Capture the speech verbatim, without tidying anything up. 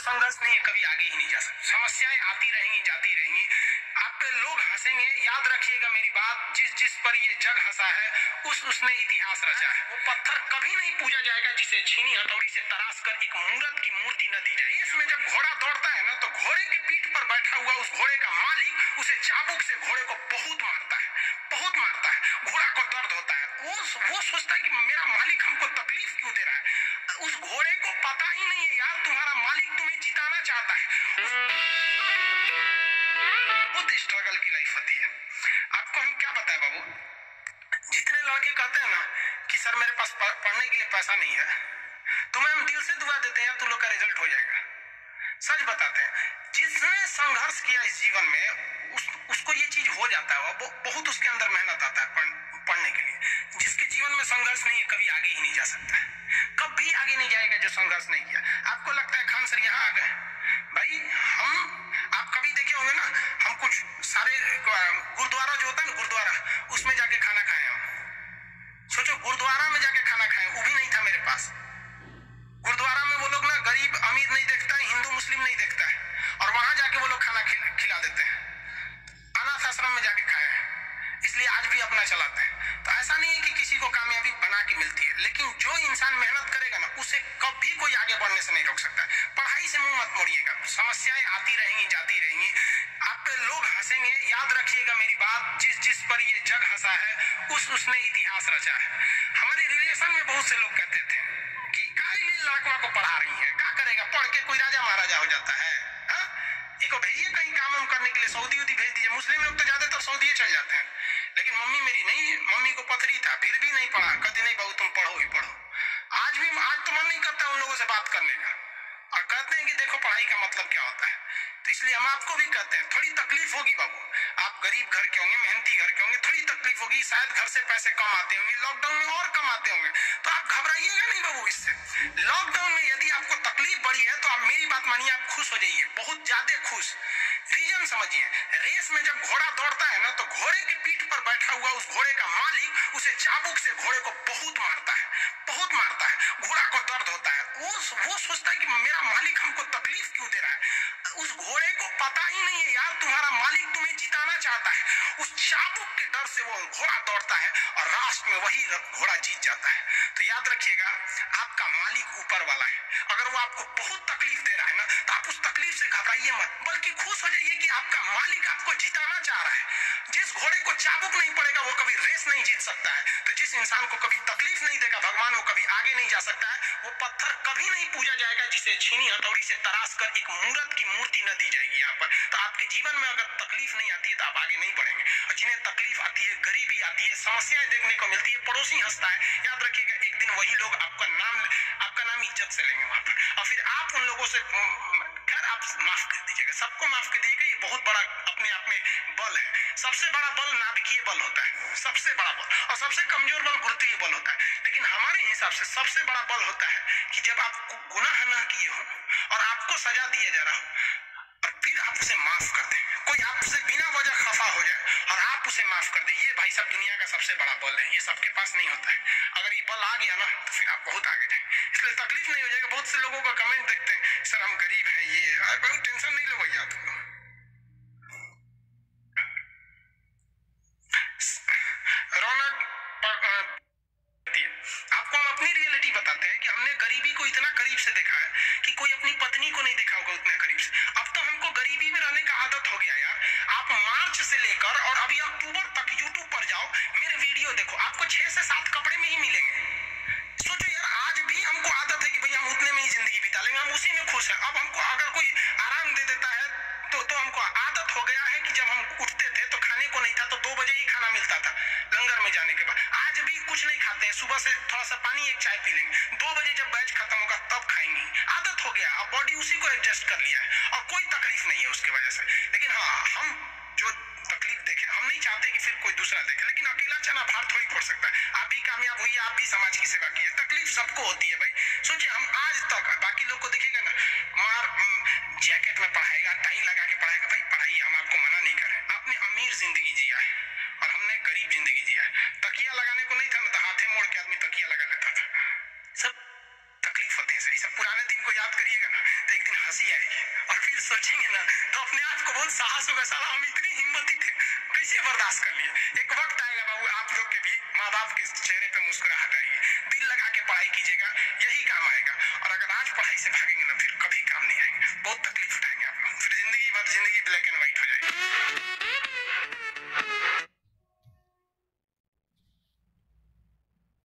संघर्ष नहीं है कभी आगे ही नहीं जा सकते। समस्याएं आती रहेंगी, जाती रहेंगी, आप पे लोग हंसेंगे। याद रखिएगा मेरी बात, जिस जिस पर ये जग हंसा है उस उसने इतिहास रचा है। वो पत्थर कभी नहीं पूजा जाएगा जिसे छीनी हथौड़ी से तराश कर एक मूर्त की मूर्ति न दी जाए। इसमें जब घोड़ा दौड़ता है ना तो घोड़े की पीठ पर बैठा हुआ उस घोड़े का मालिक उसे चाबुक से घोड़े को बहुत मारता है, बहुत मारता है। घोड़ा को दर्द होता है, वो वो सोचता है कि मेरा मालिक हमको तकलीफ क्यों दे रहा है। उस घोड़े को पता ही नहीं है यार तुम्हारा मालिक तुम्हें जिताना चाहता है। बहुत स्ट्रगल की लाइफ होती है। आपको हम क्या बताएं बाबू, जितने लड़के कहते हैं ना कि सर मेरे पास पढ़ने के लिए पैसा नहीं है, तो मैं हम दिल से दुआ देते हैं तुम लोग का रिजल्ट हो जाएगा। सच बताते हैं, जिसने संघर्ष किया इस जीवन में उस, उसको ये चीज हो जाता है। वो बहुत उसके अंदर मेहनत आता है पढ़, पढ़ने के लिए। जिसके जीवन में संघर्ष नहीं है कभी आगे ही नहीं जा सकता है, कभी आगे नहीं जाएगा जो संघर्ष नहीं किया। आपको लगता है खान सर यहाँ आ गए, भाई हम आप कभी देखे होंगे ना, हम कुछ सारे गुरुद्वारा जो होता है ना, गुरुद्वारा उसमें जाके खाना खाए। हम सोचो गुरुद्वारा में जाके खाना खाए, वो भी नहीं था मेरे पास। गुरुद्वारा में वो लोग ना गरीब अमीर नहीं देखता है, हिंदू मुस्लिम नहीं देखता है, और वहां जाके वो लोग खाना खिला, खिला देते हैं। अनाथ आश्रम में जाके खाए हैं, इसलिए आज भी अपना चलाते हैं। तो ऐसा नहीं है कि किसी को कामयाबी बना के मिलती है, लेकिन जो इंसान मेहनत करेगा ना उसे कभी कोई आगे बढ़ने से नहीं रोक सकता। पढ़ाई से मुंह मत मोड़िएगा, समस्याएं आती रहेंगी, जाती रहेंगी, आप पे लोग हंसेंगे। याद रखिएगा मेरी बात, जिस जिस पर ये जग हंसा है उस उसने इतिहास रचा है। हमारे रिलेशन में बहुत से लोग कहते थे कि काली लड़का को पढ़ा रही है, क्या करेगा, पढ़ के कोई राजा महाराजा हो जाता है। हा? इसको भेजिए कहीं काम हम करने के लिए, सऊदी उदी भेज दीजिए। मुस्लिम लोग तो ज्यादातर सऊदी चल जाते हैं, लेकिन मम्मी मेरी नहीं, मम्मी को पथरी था फिर भी नहीं पढ़ा। कहती नहीं बहू तुम पढ़ो ही पढ़ो। आज भी आज तो मन नहीं करता उन लोगों से बात करने का, और कहते हैं कि देखो पढ़ाई का मतलब क्या होता है। तो इसलिए हम आपको भी कहते हैं थोड़ी तकलीफ होगी बाबू, आप गरीब घर के होंगे, मेहनती घर के होंगे, थोड़ी तकलीफ होगी, शायद घर से पैसे कम आते होंगे, लॉकडाउन में और कम आते होंगे, तो आप घबराइएगा नहीं बाबू इससे। लॉकडाउन में यदि आपको तकलीफ बढ़ी है तो आप मेरी बात मानिए, आप खुश हो जाइए, बहुत ज्यादा खुश। रीजन समझिए, रेस में जब घोड़ा दौड़ता है ना तो घोड़े की पीठ पर बैठा हुआ उस घोड़े का मालिक उसे चाबुक से घोड़े को बहुत मारता है, बहुत मारता है। घोड़ा को दर्द होता है, वो वो सोचता है कि मेरा मालिक हमको तकलीफ क्यों दे रहा है। उस घोड़े को पता ही नहीं है यार तुम्हारा मालिक तुम्हें जिताना चाहता है। उस चाबुक के डर से वो घोड़ा दौड़ता है और लास्ट में वही घोड़ा जीत जाता है। तो याद रखिएगा, आपका मालिक ऊपर वाला है। अगर वो आपको बहुत तकलीफ दे रहा है ना तो आप उस तकलीफ से घबराइए मत, बल्कि खुश हो जाइए कि आपका मालिक आपको जिताना चाह रहा है। जिस घोड़े को चाबुक नहीं पड़ेगा वो कभी रेस नहीं जीत सकता है। तो जिस इंसान को कभी तकलीफ नहीं देगा भगवान, वो कभी आगे नहीं जा सकता है। वो पत्थर कभी नहीं पूजा जाएगा जिसे छीनी हथौड़ी से तराश कर एक मूर्त की मूर्ति न दी जाएगी यहाँ पर। तो आपके जीवन में अगर तकलीफ नहीं आती है तो आप आगे नहीं बढ़ेंगे। और जिन्हें तकलीफ आती है, गरीबी आती है, समस्याएं देखने को मिलती है, पड़ोसी हंसता है, याद रखिएगा एक दिन वही लोग आपका नाम आपका नाम इज्जत से लेंगे वहां पर, और फिर आप उन लोगों से खैर आप माफ कर दीजिएगा, सबको माफ कर दीजिएगा। ये बहुत बड़ा अपने आप में बल है। सबसे बड़ा बल नाभिकीय बल होता है, सबसे बड़ा बल, और सबसे कमजोर बल गुरुत्वीय बल होता है। लेकिन हमारे हिसाब से सबसे बड़ा बल होता है कि जब आप गुनाह न किए हो और आपको सजा दिया जा रहा हो और फिर आप उसे माफ कर दें। कोई आपसे बिना वजह खफा हो जाए और आप उसे माफ कर दें, ये भाई सब दुनिया का सबसे बड़ा बल है। ये सबके पास नहीं होता है। अगर ये बल आ गया ना तो फिर आप बहुत आगे जाएं। इसलिए तकलीफ नहीं हो जाएगा। बहुत से लोगों का कमेंट देखते हैं, सर हम गरीब हैं, ये बहुत टेंशन नहीं लो भैया तुम लोग। रौनक आपको हम अपनी रियलिटी बताते हैं कि हमने गरीबी को इतना करीब से देखा है कि कोई अपनी पत्नी को नहीं देखा होगा उतना करीब से। अब तो हमको गरीबी में रहने का आदत हो गया यार। आप मार्च से लेकर और अभी अक्टूबर तक यूट्यूब पर जाओ, मेरे वीडियो देखो, आपको छह से सात कपड़े में ही मिलेंगे। सोचो यार, आज भी हमको आदत है कि भाई हम उतने में ही जिंदगी बिता लेंगे, हम उसी में खुश हैं। अब हमको अगर कोई आराम दे देता है तो तो हमको आदत हो गया है कि जब हम उठते थे तो खाने को नहीं था तो दो बजे ही खाना मिलता था लंगर में जाने के बाद। आज भी कुछ नहीं खाते हैं, सुबह से थोड़ा सा पानी एक चाय पी लेंगे, दो बजे जब बैच खत्म होगा तब खाएंगे। आदत हो गया, अब बॉडी उसी को एडजस्ट कर लिया है और कोई तकलीफ नहीं है उसके वजह से। लेकिन हाँ, हम जो तकलीफ देखे हम नहीं चाहते कि फिर कोई दूसरा देखे, लेकिन अकेला चना भार थोड़ी फोड़ सकता है। आप भी कामयाब हुई, आप भी समाज की सेवा की है। तकलीफ सबको होती है भाई। सोचिए हम आज तक बाकी लोग को देखिएगा ना, मार जैकेट में पढ़ाएगा, टाई लगा के पढ़ाएगा, भाई पढ़ाइए, हम आपको मना नहीं कर रहे। आपने अमीर जिंदगी जिया है और हमने गरीब जिंदगी जिया है। तकिया लगाने को नहीं था ना तो हाथे मोड़ के आदमी तकिया लगा लेता था। सब तकलीफ होते हैं। से। ये सब पुराने दिन को याद करिएगा ना तो एक दिन हंसी आएगी और फिर सोचेंगे ना तो अपने आप को बहुत साहस होगा, साला हम इतनी हिम्मती थे, कैसे बर्दाश्त कर लिए। एक वक्त आएगा बाबू आप लोग के भी माँ बाप के चेहरे पे मुस्कुराहट आएगी। दिल लगा के पढ़ाई कीजिएगा, यही काम आएगा। और अगर आज पढ़ाई से भागेंगे ना फिर कभी काम नहीं आएंगे, बहुत तकलीफ उठाएंगे आप लोग, फिर जिंदगी भर जिंदगी ब्लैक एंड व्हाइट हो जाएगी।